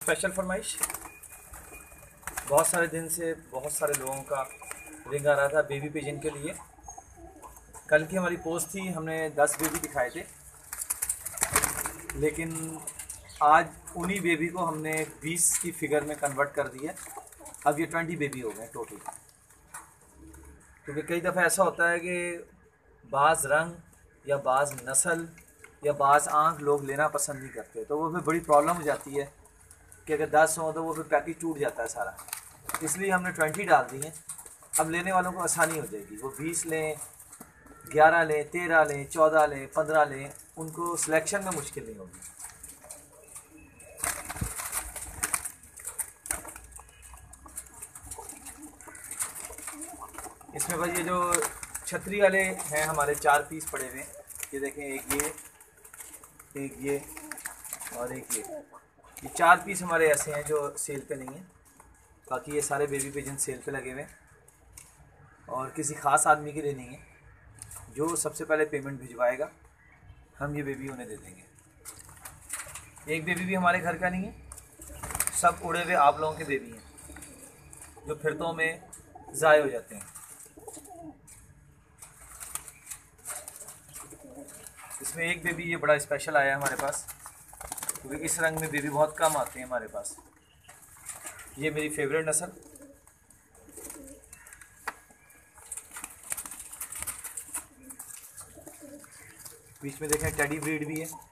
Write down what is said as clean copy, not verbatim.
Special फरमाइश। बहुत सारे दिन से बहुत सारे लोगों का रिंग आ रहा था बेबी पिजन के लिए। कल की हमारी पोस्ट थी, हमने 10 बेबी दिखाए थे, लेकिन आज उन्हीं बेबी को हमने 20 की फिगर में कन्वर्ट कर दिया। अब ये 20 बेबी हो गए टोटल। क्योंकि कई दफ़ा ऐसा होता है कि बाज़ रंग या बाज़ नस्ल या बाज़ आँख लोग लेना पसंद नहीं करते, तो वो फिर बड़ी प्रॉब्लम हो जाती है कि अगर 10 हों तो वो फिर पैकेज टूट जाता है सारा। इसलिए हमने 20 डाल दी हैं। अब लेने वालों को आसानी हो जाएगी, वो 20 लें, 11 लें, 13 लें, 14 लें, 15 लें, उनको सिलेक्शन में मुश्किल नहीं होगी। इसमें भाई ये जो छतरी वाले हैं हमारे 4 पीस पड़े हुए हैं, ये देखें, एक ये और एक ये 4 पीस हमारे ऐसे हैं जो सेल पे नहीं हैं। बाकी ये सारे बेबी पिजन सेल पे लगे हुए हैं और किसी ख़ास आदमी के लिए नहीं है। जो सबसे पहले पेमेंट भिजवाएगा हम ये बेबी उन्हें दे देंगे। एक बेबी भी हमारे घर का नहीं है, सब उड़े हुए आप लोगों के बेबी हैं जो फिरतों में ज़ाय हो जाते हैं। इसमें एक बेबी ये बड़ा स्पेशल आया है हमारे पास, क्योंकि इस रंग में बेबी बहुत कम आते हैं हमारे पास। ये मेरी फेवरेट नस्ल, बीच में देखें टेडी ब्रीड भी है।